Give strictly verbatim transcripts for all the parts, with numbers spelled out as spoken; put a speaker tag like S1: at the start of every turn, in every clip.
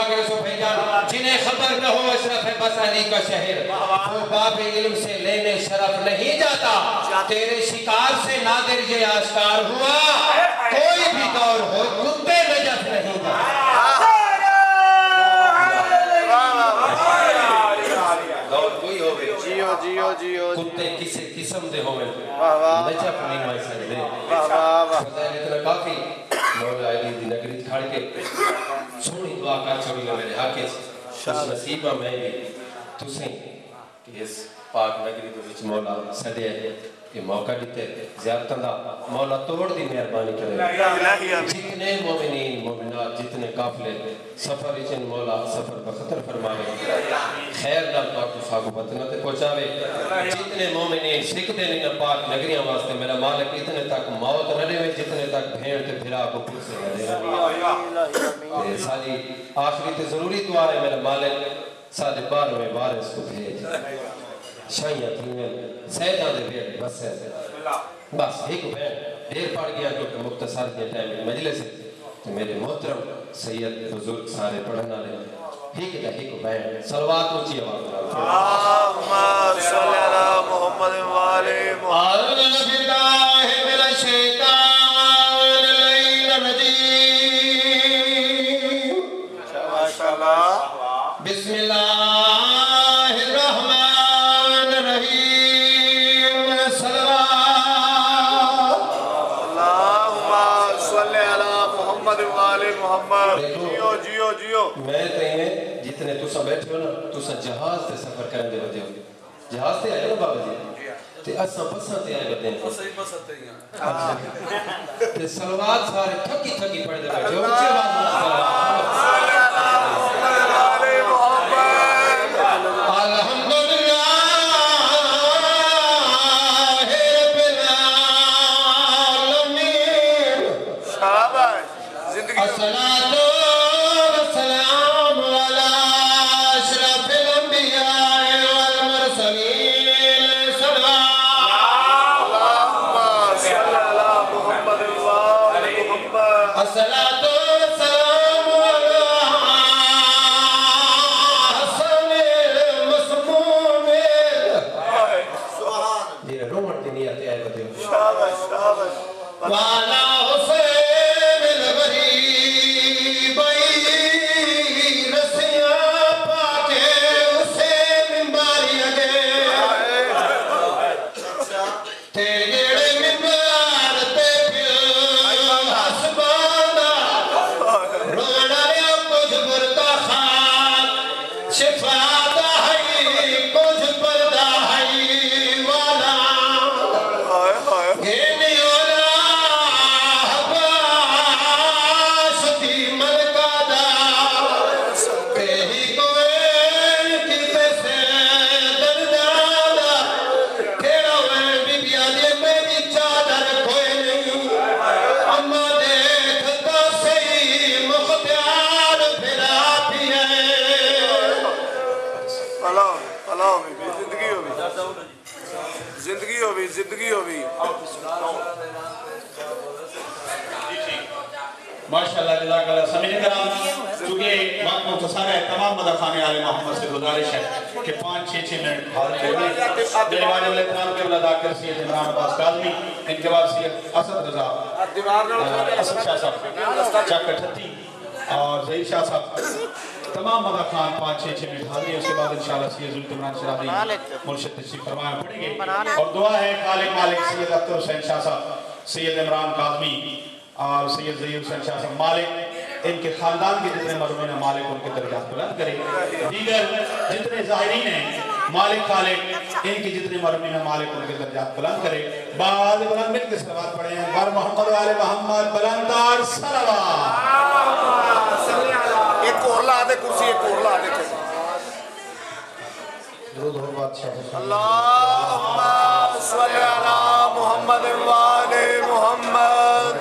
S1: کے رسول بھیجا جنہیں خبر نہ ہو اشرف بس علی کا شہر وہ باب علم سے لینے شرف نہیں جاتا تیرے شکار سے نادر یہ آشکار ہوا کوئی بھی دور ہو کتے نجف نہیں جاتا دور کوئی ہو گئے
S2: جیو جیو جیو
S1: کتے کسے قسم دے ہوئے نجف نہیں ہوئے سکتے فضائل اتنا کافی مولا علی دی نگری کھڑ کے سونی دعا کر چھوڑی لے میرے حاکے اس نصیبہ میں بھی تسیں کہ اس پاک نگری دو وچ مولا سدے کہ موقع دیتے زیادہ دا مولا توڑ دی مہربانی کرے جتنے مومنین مومنات جتنے قافلے سفر اچن مولا سفر بخطر فرماوے خیر نال پاک فاقو بطنہ تے پہنچاوے جتنے مومنین سکھ دینے پاک نگریاں واسطے میرا مالک اتنے تک موت نہ رہے جتنے تک بھیڑ تے بھرا کو پھر سے نہ رہے سالی آخری تے ضروری دعا ہے میرا مالک سادے بار میں بارس کو بھیج شاہیاں تھیویں سیدان دے بھیڑ بس ہے بس ایک بھیڑ دیر پڑ گیا کیونکہ مختصر کے ٹائم مجلس ہے تو میرے محترم سید بزرگ سارے پڑھنا لے ایک دا ایک بھیڑ صلوات اونچی آواز
S2: اللہم صلی علی محمد والے محمد
S1: اعوذ باللہ من الشیطان الرجیم بسم اللہ الرحمن الرحیم صلوات
S2: اللہم صلی علی محمد والے محمد جیو جیو جیو
S1: میں تینے جتنے تُسا بیٹھے ہو نا تُسا جہاز تے سفر کرنے دے بدے ہو جہاز تے آئے نا بابا جی تے اساں بساں تے آئے بدے ہیں
S3: صحیح بساں تے ہیں
S1: تے صلوات سارے تھکی تھکی پڑھ دے بیٹھے ہو اچھے بات بنا صلوات
S2: زندگی ہو بھی زندگی ہو بھی
S3: ماشاءاللہ جزاک اللہ سمجھے کرام چونکہ وقت مختصر ہے تمام مدخانے آل محمد سے گزارش ہے کہ پانچ چھے چھے منٹ حاضر کرنے دینے والے علیہ السلام کے بلا داکر سید عمران عباس کاظمی ان کے بعد سید اسد رضا اسد شاہ صاحب چاک اٹھتی اور ظہیر شاہ صاحب تمام مدخان پانچ چھے چھے منٹ حاضر اس کے بعد انشاءاللہ سید ذوالفقار عمران شرابی مرشد تشریف فرمایا پڑھیں گے اور دعا ہے خالق مالک سید اختر حسین شاہ صاحب سید عمران کاظمی اور سید ظہیر حسین شاہ صاحب مالک ان کے خاندان کے جتنے مرحومین ہیں مالک ان کے درجات بلند کرے دیگر جتنے ظاہرین ہیں مالک خالق ان کی جتنے مرحومین ہیں مالک ان کے درجات بلند کرے بعد بلند مل کے صلوات پڑھیں ہیں بر محمد والے محمد بلندار صلوات
S2: ایک اور لا دے کرسی ایک اور لا دے
S1: درود ہو بادشاہ
S2: اللہم صلی علی محمد والے محمد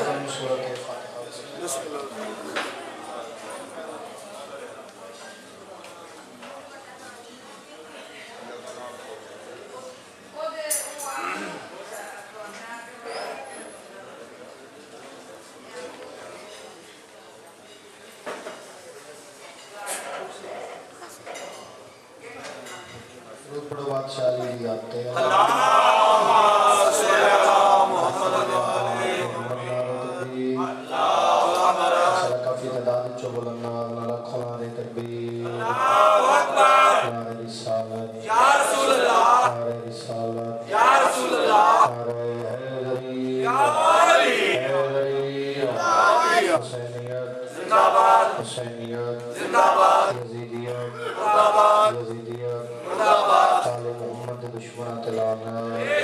S1: پڑھو بادشاہ علی آتے ہیں کافی تعداد چو بولنا نالا کھولارے تکبیر نعرہ رسالت نعرہ رسالت نعرہ حیدری حیدری حسینیت حسینیت یزیدیت یزیدیت آل محمد دشمنہ تلانا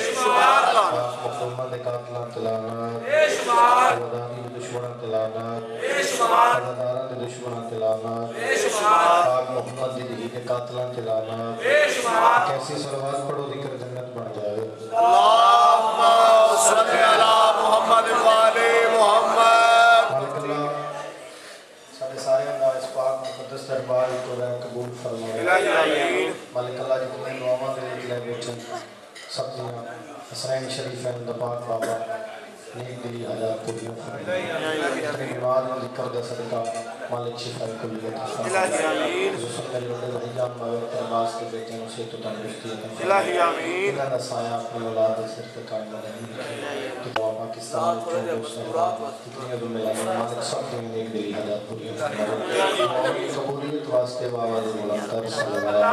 S1: محمد قاتلہ تلانا ودانی دشمنہ تلانا عدداران دشمنہ تلانا آل محمد دہید قاتلہ تلانا کیسی صلوات پڑھو ذکر جنت بڑھ جائے
S2: اللہم صلی علی محمد وآلِ محمد
S1: مالک اللہ سارے سارے اللہ اس پاک مقدس دربار تو رہ قبول فرمائے مالک اللہ جتنے دعاواں دے لے بیٹھن سب دیاں حسین شریف ہے اندر پاک بابا نیک دلی حجات پوریوں فرمائے اتنے بیمار ذکر دے صدقہ مالک شفاء کلیت فرمائے حضور میرے وڈے بھائیان ماوے ترباس کے بیٹے ہیں اسے تو تندرستی عطا فرمائے اللہ کا سایہ اپنے اولاد سر پہ قائم رہنے کہ دعا پاکستان میں دوست احباب کتنی عدو ملانے مالک سب کے نیک دلی حجات پوریوں فرمائے دعاوی قبولیت واسطے بابا دے بلندر صلی اللہ علیہ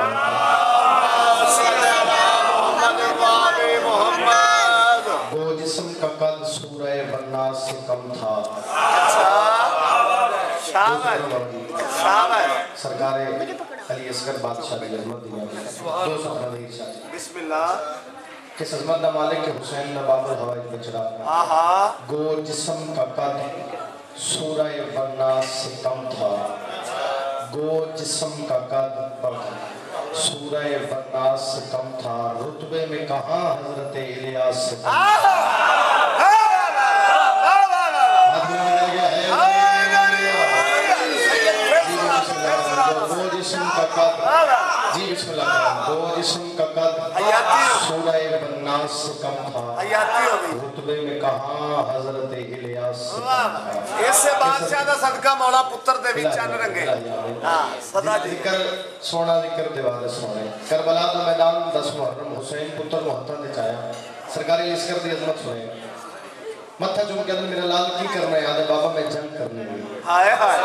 S1: وسلم وہ جسم کا قد سورہ بناس سے کم تھا سرکار علی اصغر بادشاہ کی عظمت دیا دو سفرہ دیر شاہ
S2: بسم اللہ
S1: کس عظمت دا مالک کے حسین نباب الحوائج بچڑا گو جسم کا قد سورہ بناس سے کم تھا گو جسم کا قد سورہ بناس سے کم تھا رتبے میں کہاں حضرت الیاس سے کم تھا دو جسم کا قد جی بسم اللہ دو جسم کا قد سورہ بناس سے کم تھا رتبے میں کہاں حضرت الیاس سے کم تھا
S2: اس سے بادشاہ دا صدقہ مولا پتر دے بھی چند رنگے
S1: ذکر سونا ذکر دیوارے سونے کربلا دا میدان دس محرم حسین پتر محتر دے چایا سرکاری لسکر دی عظمت سونے متھا چون کہ میرا لال کی کرنا ہے آدھے بابا میں جنگ کرنے ہوئی
S2: ہائے ہائے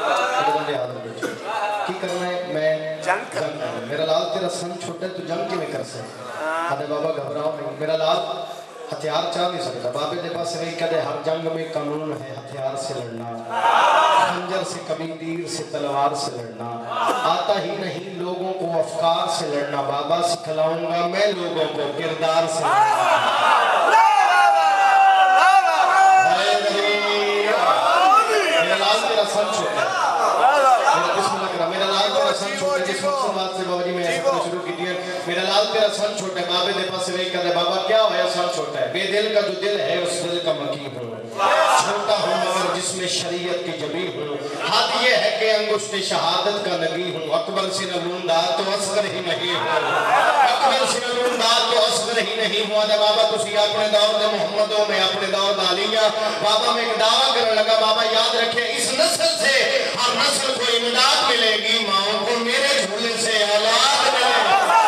S1: کی کرنا ہے میں جنگ کرنا ہے میرا لال تیرا سن چھوٹا ہے تو جنگ کی میں کر سے آدھے بابا گھبراؤ نہیں میرا لال ہتھیار چاہ نہیں سکتا بابے دے پاس وہی کہتے ہر جنگ میں قانون ہے ہتھیار سے لڑنا خنجر سے کبھی تیر سے تلوار سے لڑنا آتا ہی نہیں لوگوں کو افکار سے لڑنا بابا سکھلاؤں گا میں لوگوں کو کردار سے لڑنا میرا لال تیرا سن چھوٹا ہے بسم اللہ کرا میرا لال تیرا سن چھوٹا ہے جس مقصد بات سے بابا جی میں ایسا کرنا شروع کی دیا میرا لال تیرا سن چھوٹا ہے بابے دے پاس سے وہی کہتے بابا کیا ہویا سن چھوٹا ہے بے دل کا جو دل ہے اس دل کا مقیم ہوں چھوٹا ہوں مگر جس میں شریعت کی جبی ہوں حد یہ ہے کہ انگشت شہادت کا نبی ہوں اکبر سے نلوندار تو اصغر ہی نہیں ہوں اکبر سے نلوندار تو اصغر ہی نہیں ہوں آدھے بابا تسی اپنے دور دے محمدوں میں اپنے دور دالیہ بابا میں ایک دعویٰ کرنے لگا بابا یاد رکھے اس نسل سے ہر نسل کو امداد ملے گی ماں کو میرے جھولے سے اولاد ملے گی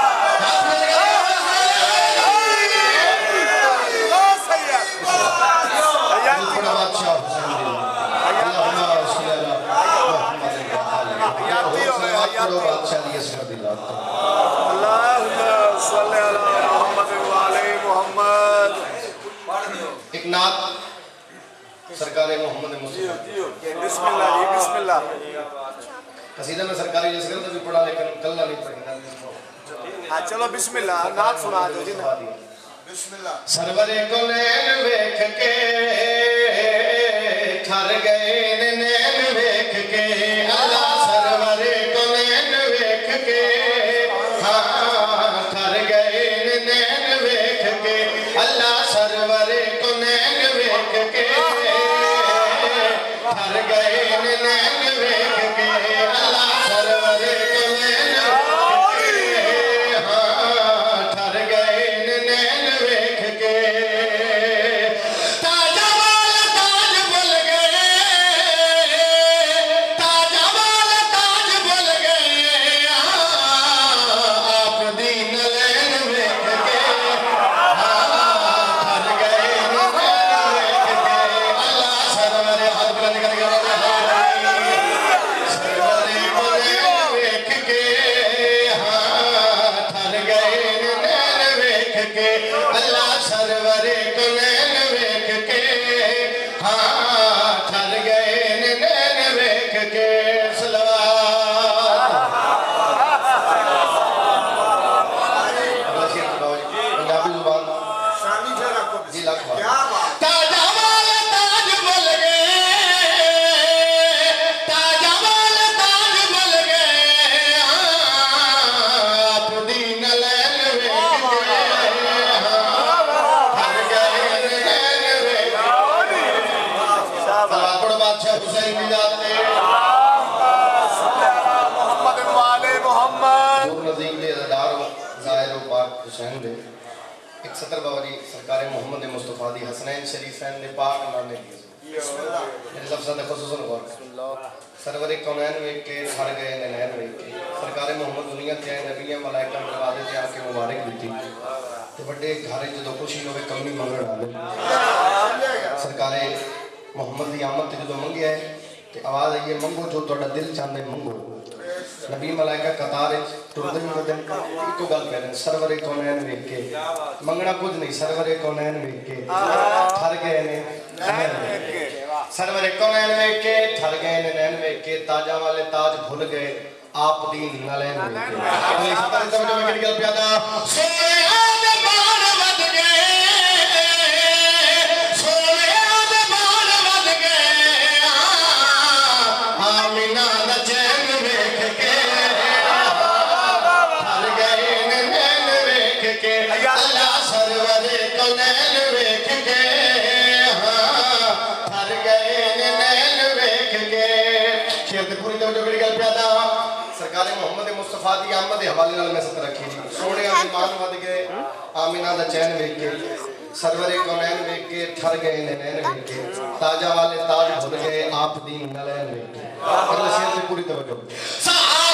S1: ایک نعت سرکار محمد مصطفیٰ
S2: بسم اللہ جی بسم اللہ
S1: قصیدہ میں سرکاری جیسے کرتا بھی پڑھا لیکن کلہ نہیں پڑھیں
S2: ہاں چلو بسم اللہ نعت سنا دو جی بسم اللہ
S1: سرور کونین ویکھ کے ٹھر گئے نین ویکھ کے اللہ سرور کونین ویکھ کے ہاں ٹھر گئے نین ویکھ کے اللہ سرور کونین ویکھ کے ٹھر گئے نین ویکھ کے اللہ سرور کونین ویکھ کے ہاں ٹھر گئے نین ویکھ کے تاجہ
S3: नैन वेख के हाँ ठर गए नैन वेख के सलवात
S1: पंजाबी जुबान जी लाख
S3: ताजा वाले ताज बोल गए ताजा वाले ताज बोल गए आप दीन लैन वेख के ठर गए नैन वेख सलापड़ बादशाह हुसैन की जाते
S2: मोहम्मद वाले मोहम्मद
S1: दूर नज़दीक दे अज़ादार ज़ाहिर व पाक हुसैन दे एक सतर बाबा जी सरकार मोहम्मद मुस्तफ़ा दी हसनैन शरीफैन दे पाक नाने दी मेरे लफ्ज़ां दा खुसूसन गौर सरवर कौनैन वेख के ठर गए नैन वेख के सरकार मोहम्मद दुनिया ते आए नबियां मलाइका दरवाजे ते आके मुबारक दी ते बड़े घर जदों खुशी होवे कमी मंगण आवे सरकार मोहम्मद दी आमद ते जदों मंगिया है ते आवाज आई है मंगो जो तुहाडा दिल चाहंदे मंगो नबी मलाइका कतार टुरदे में वदन इको गल कह रहे सरवरे कौनैन वेख के मंगना कुछ नहीं सरवरे कौनैन वेख के ठर गए ने नैन वेख के सरवरे कौनैन वेख के ठर गए ने नैन वेख के ताजा वाले ताज भूल गए आप दीन नलैन वेख के अगली सतर तवज्जो में किहड़ी गल प्यादा सोने आदे बाण वध गए सोने आदे बाण वध गए आमीना दा चैन वेख के अल्लाह सरवरे कौनैन वेख के हाँ ठर गए नैन वेख के शेर ते पूरी तवज्जो करी गल प्यादा सरकार मोहम्मद मुस्तफा दी आमद दे हवाले नाल मैं सतर रखी जी सोने ईमान वध गए आमीना दा चैन वेख के सरवरे कौनैन वेख के ठर गए नैन वेख के ताजा वाले ताज भूल गए आप दीन नलैन वेख के अगले शेर ते पूरी तवज्जो